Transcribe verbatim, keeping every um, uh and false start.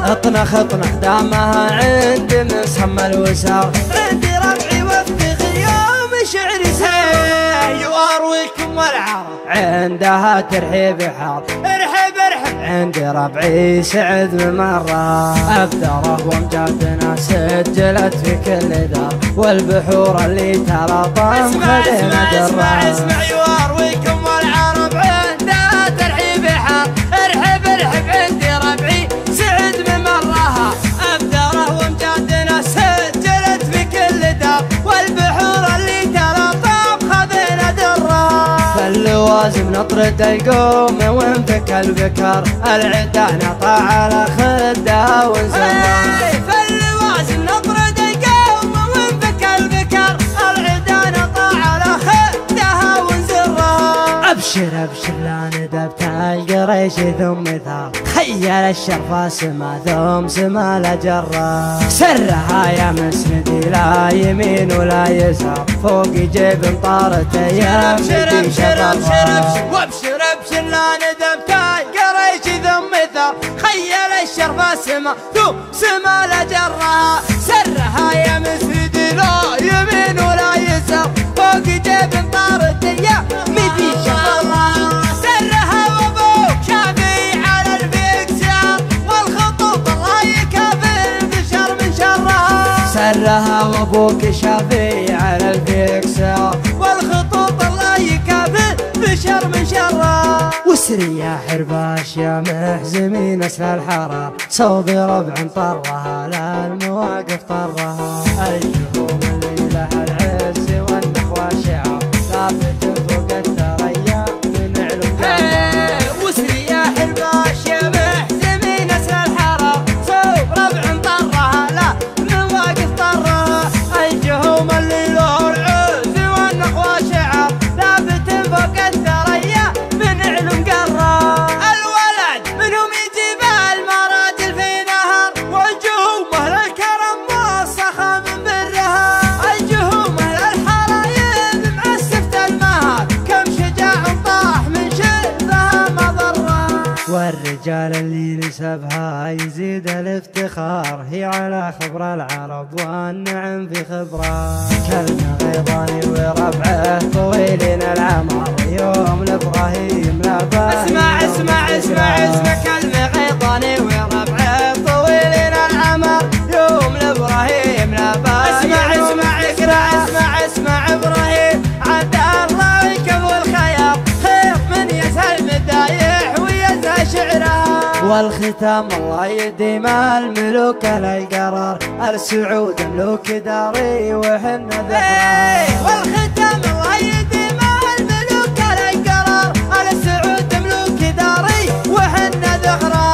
اطنخ اطنخ دامها عندي مسمى الوسار، عندي ربعي وافتخر يوم شعري سير وارويكم والعرب عندها ترحيب حار، ارحب ارحب عندي ربعي سعد بمرة، أبدره وامجادنا سجلت في كل دار، والبحور اللي تلاطم خدنا درة. اسمع اسمع يوارويكم والعرب عندها ترحيب حار، ارحب ارحب عندي ربعي سعد بمرها، أبدره وامجادنا سجلت في كل دار، والبحور اللي تلاطم خذنا درة. فاللوازم نطرد يقوم وانفك البكر، العدا نطع على خدها ونزرها. فاللوازم نطرد يقوم وانفك البكر، العدا نطع على خدها ونزرها. ابشر ابشر لا ندبت القريش ثم ثار، خيل الشرفة سما ثم سما لجرة، سرها يا مسندي لا يمين ولا يسار، فوق جيب مطارته يا مدي شرفها. وابشر ابشر لا ندبت القريش ثم ثار، خيل الشرفة سما ثم سما لجرة، سرها يا مسندي لا يمين ولا يسار، فوق جيب مطارته يا مدي شرفها. سرها وابوك شافي على الفكسار، والخطوط الله يكافئ بشر من شرها. سرها وابوك شافي على الفكسار، والخطوط الله يكافئ بشر من شرها. واسري يا حرباش يا محزمين اسل الحرار، صوبي ربع طرها لا المواقف طرها، الجهوم اللي لها العز والنخوة شعار، ثابت فوق الثريا من علم قرها. واسري يا حرباش يا محزمين اسل الحرار، صوب ربع طرها لا المواقف طرها، الجهوم اللي له العز والنخوة شعار، ثابت فوق الثريا من علم قرها. الولد منهم يجيب المراجل في نهر، والجهوم اهل الكرم والسخا من برها، الجهوم اهل الحرايب معسفة المهر، كم شجاع طاح من شرفها مضرها. والرجال اللي نسبها يزيد الافتخار، هي على خبر العرب والنعم في خبره، كلمة غيضاني وربعه طويلين العمر، يوم لابراهيم لا باهي. اسمع اسمع اسمع اسمع كلمة غيضاني وربعه طويلين العمر، يوم لابراهيم لا باهي. اسمع اسمع اسمع اسمع اسمع ابراهيم عبد الله ويكب والخيار، خير من يسهل مدايح ويزهى شعرها. والختام الله يديم الملوك القرار، السعود ملوك داري وحنا ذكرى. والختام الله يديم الملوك القرار، السعود ملوك داري وحنا ذكرى.